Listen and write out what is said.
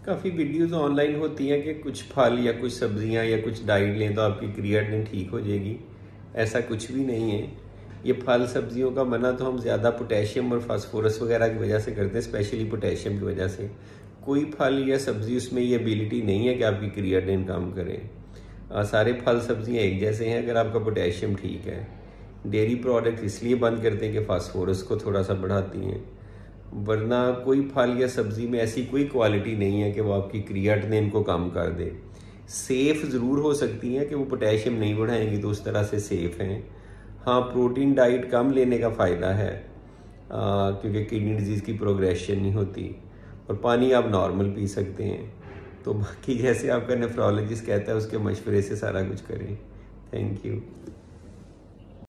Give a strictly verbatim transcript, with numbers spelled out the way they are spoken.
काफ़ी videos online होती हैं कि कुछ फल या कुछ सब्जियां या कुछ डाइट लें तो आपकी क्रिएटिनिन ठीक हो जाएगी। ऐसा कुछ भी नहीं है। ये फल सब्जियों का मना तो हम ज़्यादा पोटेशियम और फास्फोरस वगैरह की वजह से करते हैं, स्पेशली पोटेशियम की वजह से। कोई फल या सब्जी उसमें ये एबिलिटी नहीं है कि आपकी क्रिएटिनिन काम करें। आ, सारे फल सब्जियां एक जैसे हैं अगर आपका पोटेशियम ठीक है। डेयरी प्रोडक्ट इसलिए बंद करते हैं कि फास्फोरस को थोड़ा सा बढ़ाती हैं, वरना कोई फल या सब्जी में ऐसी कोई क्वालिटी नहीं है कि वो आपकी क्रिएटिनिन को कम कर दे। सेफ़ ज़रूर हो सकती हैं कि वो पोटेशियम नहीं बढ़ाएंगी, तो उस तरह से सेफ़ हैं। हाँ, प्रोटीन डाइट कम लेने का फ़ायदा है आ, क्योंकि किडनी डिजीज़ की प्रोग्रेशन नहीं होती, और पानी आप नॉर्मल पी सकते हैं। तो बाकी जैसे आपका नेफ्रोलॉजिस्ट कहता है उसके मशवरे से सारा कुछ करें। Thank you.